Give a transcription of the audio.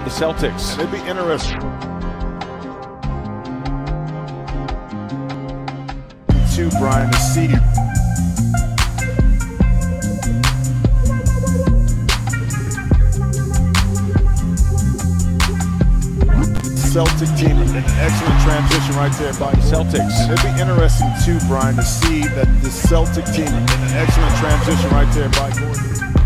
The Celtics. And it'd be interesting. To Brian to see. Celtic team, an excellent transition right there by Celtics. And it'd be interesting too, Brian, to see that the Celtic team, an excellent transition right there by Gordon.